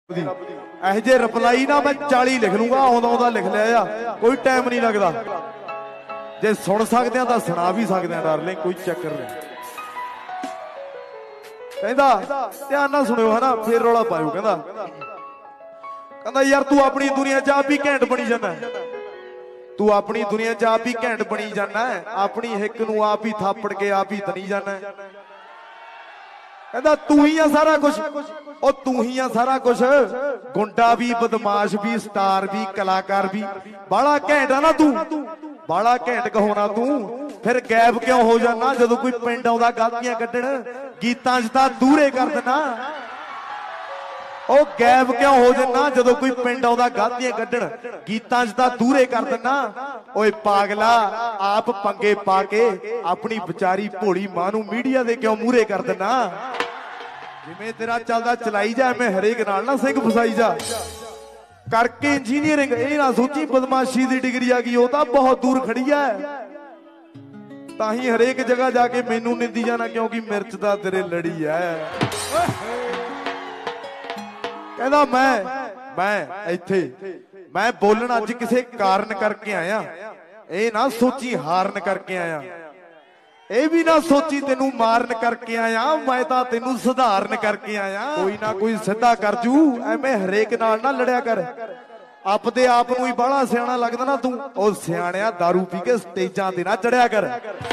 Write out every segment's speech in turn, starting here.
ਇਹੋ ਜਿਹੇ ਰਿਪਲਾਈ ना मैं 40 लिख लूंगा आउंदा लिख लिया कोई टाइम नहीं लगता जे सुन सकते हैं तो सुना भी सकते हैं डार्लिंग कोई चक्कर नहीं कहंदा ध्यान नाल सुनियो है ना फिर रौला पायो कहंदा यार तू अपनी दुनिया च आप ही घैंट बनी जाना तू अपनी दुनिया च आप ही घैंट बनी जाना अपनी हिक नूं आप ही थापड़ के आप ही तनी जाना कहंदा तू ही आ सारा कुछ और तू ही आ सारा कुछ गुंडा भी बदमाश भी स्टार भी कलाकार भी बड़ा घैंट है ना तू बड़ा घैंट कहोना तू फिर गैब क्यों हो जाना जदों कोई पिंड आउंदा गातियां कड्ढण गीतां च तां दूरे कर देना ओ गैब क्यों हो जाना जदों कोई पिंड आउंदा गातियां कड्ढण गीतां च तां दूरे कर देना ओए पागला आप पंगे पा के अपनी बेचारी भोली मां नूं मीडिया दे क्यों मूहरे कर देना जिवें तेरा चलदा चलाई जा मैं हरेक नाल ना सिंह फसाई जा करके इंजीनियरिंग ये ना सोची बदमाशी की डिग्री आ गई वो तो बहुत दूर खड़ी है ताही हरेक जगह जाके मैनू निंदी जाना क्योंकि मिर्च दा तेरे लड़ी है कहना मैं इत्थे मैं बोलना अज किसी कारण करके आया ये ना सोची हारन करके आया ये भी ना सोची तेनू मारन करके आया मैं तो तेनू सुधारन करके आया कोई ना कोई सीधा कर जू एवें हरेक नाल ना लड़िया कर अपने आप नूं ही बड़ा सियाणा लगदा ना तू ओ सियाणिया दारू पी के स्टेजां ते ना चढ़िया कर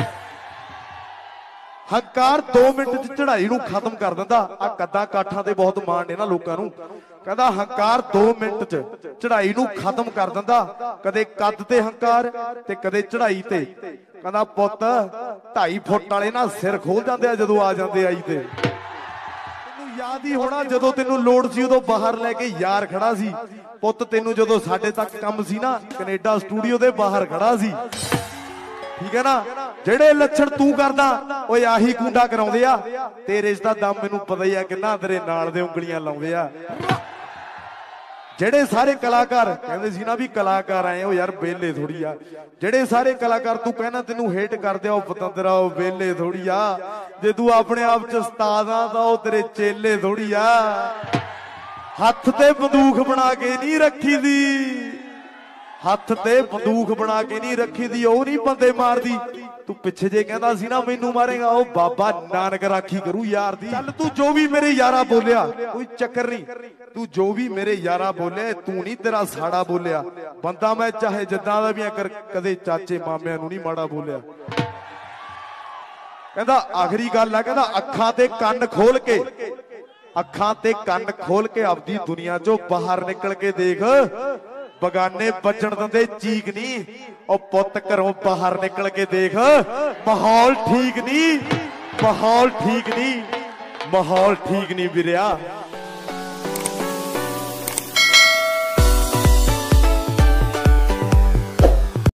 हंकार 2 मिनट च चढ़ाई नूं खत्म कर दिंदा आ कद्दां काठां ते बहुत माण ने ना लोकां नूं कहंदा हंकार 2 मिनट च चढ़ाई नूं खत्म कर दिंदा कदे कद ते हंकार ते कदे चढ़ाई ते कहंदा पुੱਤ 2.5 फुट वाले ना सिर खोल जाते हैं जदों आ जाते आई ते तेनू याद ही होना जदों तेनू लोड़ सी उदों बाहर लेके यार खड़ा सी पुੱਤ तेनू जदों साडे तक कम सी ना कनेडा स्टूडियो दे बाहर खड़ा सी ठीक है ना जेड़े लक्षण तू करदा ओए आही कुंडा कराउंदे आ तेरे च तां दम मैनू पता ही है किन्ना तेरे नाल दे उंगलियां लाउंदे आ जेड़े सारे कलाकार कहंदे सी ना भी कलाकार आए हो यार बेले थोड़ी आ जेड़े सारे कलाकार तू कहना तेनू हेट करदे आ पतंदरा ओ बेले थोड़ी आ जे तू अपने आप च उस्ताद आ तां ओ तेरे चेले थोड़ी आ हथ ते बंदूक बना के नहीं रखी दी हथ ते बंदूक बना के नहीं रखी दी ओ नहीं बंदे मार दी तू पिछे जे कहंदा सी ना मैनू मारेगा ओ बाबा नानक राखी करू यार दी चल तू जो भी मेरे यारा बोलिया कोई चक्कर नहीं तू जो भी मेरे यारा बोले तू नहीं तेरा साड़ा बोलिया बंदा मैं चाहे जिद्दां दा भी कर कदे चाचे मामियां नू नहीं माड़ा बोलिया कहंदा आखिरी गल है कहंदा अखां ते कंन खोल के अखां ते कंन खोल के अपनी दुनिया चो बाहर निकल के देख बगाने बचन दिंदे चीक नहीं और पुੱਤ घरों बाहर निकल के देख माहौल ठीक नहीं माहौल ठीक नहीं माहौल ठीक नहीं वीरिया।